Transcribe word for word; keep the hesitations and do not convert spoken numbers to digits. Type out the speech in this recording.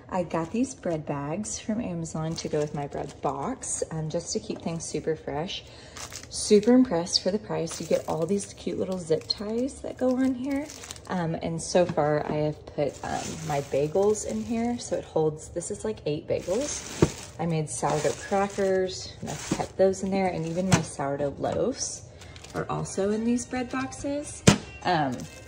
I got these bread bags from Amazon to go with my bread box, um, just to keep things super fresh. Super impressed for the price. You get all these cute little zip ties that go on here. Um, and so far I have put um, my bagels in here. So it holds, this is like eight bagels. I made sourdough crackers and I've kept those in there. And even my sourdough loaves are also in these bread boxes. Um,